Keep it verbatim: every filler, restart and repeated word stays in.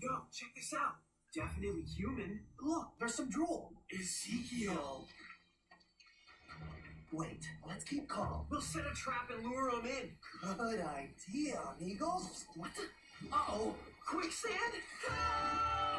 Yo, check this out. Definitely human. Look, there's some drool. Ezekiel. Wait, let's keep calm. We'll set a trap and lure him in. Good idea, amigos. What the? Uh-oh. Quicksand? Help!